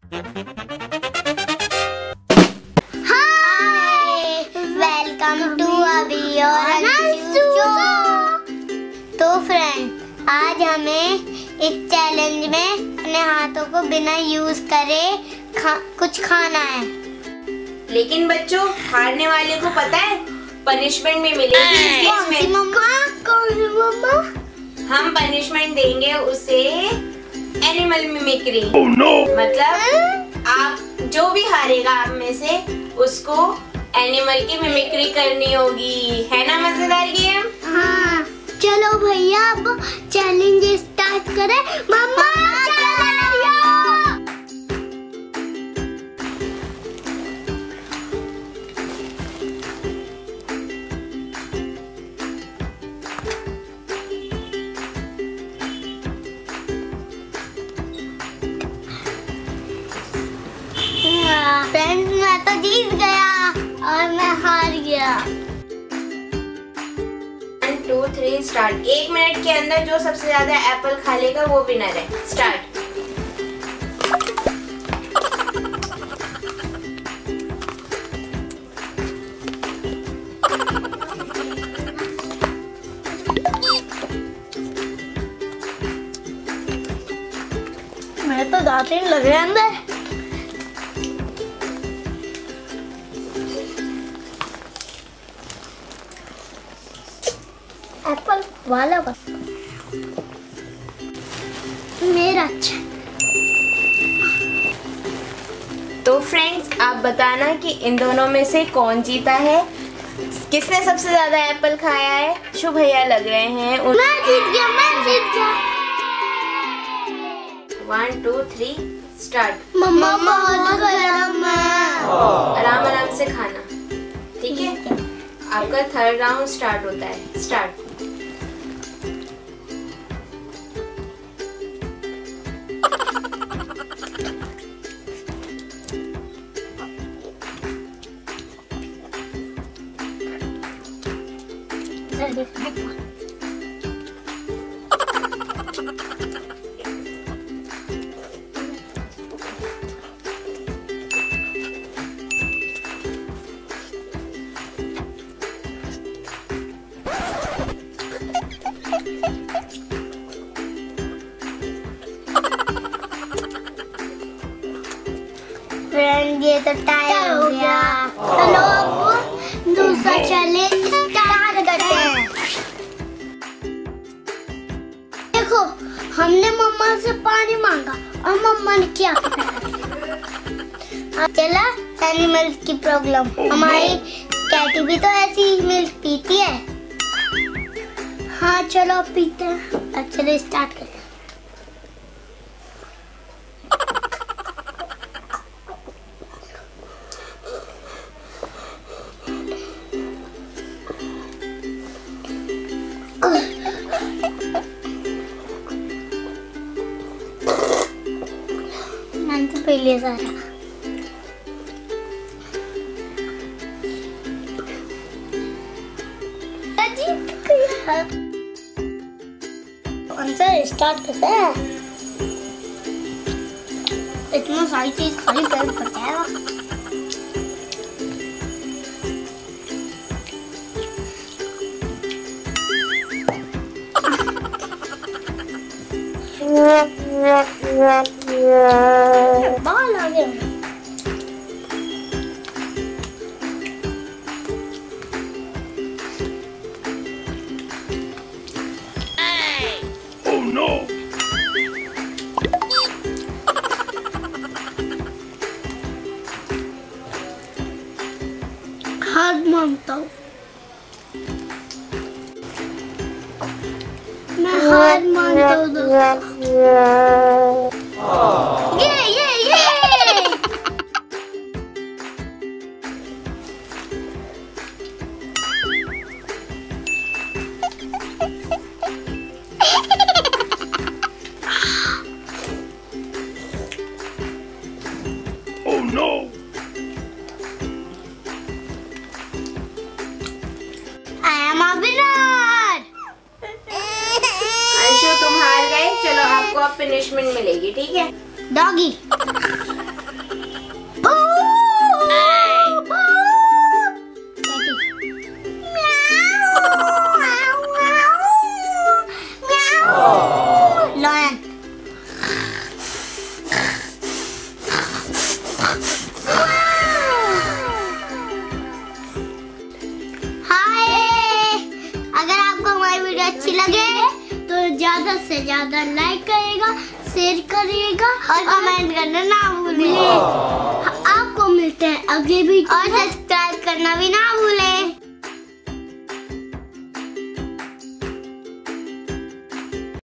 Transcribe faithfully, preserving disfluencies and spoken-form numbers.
Hi, welcome to अभी और अंशु। तो फ्रेंड, आज हमें इस चैलेंज में अपने हाथों को बिना यूज करे खा, कुछ खाना है। लेकिन बच्चों, हारने वाले को पता है पनिशमेंट में मिलेगी। कौन सी मम्मा? कौन सी मम्मा? हम पनिशमेंट देंगे उसे एनिमल मिमिक्री। oh, no. मतलब आप जो भी हारेगा आप में से उसको एनिमल की मिमिक्री करनी होगी। है ना मजेदार गेम? हाँ, चलो भैया अब चैलेंज स्टार्ट करें। मम्मा फ्रेंड्स, मैं तो जीत गया और मैं हार गया। One two three start. एक मिनट के अंदर जो सबसे ज्यादा एप्पल खा लेगा वो विनर है। स्टार्ट। मेरे तो दांत ही लग रहे हैं अंदर। एप्पल वाला बस मेरा अच्छा। तो फ्रेंड्स, आप बताना कि इन दोनों में से कौन जीता है, किसने सबसे ज्यादा एप्पल खाया है। शुभ भैया लग रहे हैं। उन... मैं जीत गया, मैं जीत गया। One two three start. Mamma बहुत गरम है। आराम आराम से खाना, ठीक है? आपका थर्ड राउंड स्टार्ट होता है। स्टार्ट। फ्रेंड, ये तो टाइम हो गया। चलो अब दूसरा चैलेंज स्टार्ट करते हैं। देखो, हमने मम्मा से पानी मांगा और मम्मा ने क्या किया। चला एनिमल की प्रॉब्लम। हमारी कैटी भी तो ऐसी ही मिल्क पीती है। हाँ चलो पीते हैं। अब चलो स्टार्ट करते हैं। मैंने तो पी लिया सारा। आंसर स्टार्ट करते हैं। इतना सारी चीज खाली पेट भर जाएगा। बाल आ गए। Oh no! हार मानता हूँ, मैं हार मानता हूँ दोस्तों। ये ये ये Oh no! I am a winner. Anshu, तुम हार गए। चलो आपको अब पनिशमेंट मिलेगी, ठीक है? डॉगी। अच्छी लगे तो ज्यादा से ज्यादा लाइक करेगा, शेयर करिएगा और कमेंट करना ना भूलिए। आपको मिलते हैं अगले वीडियो और सब्सक्राइब करना भी ना भूलें।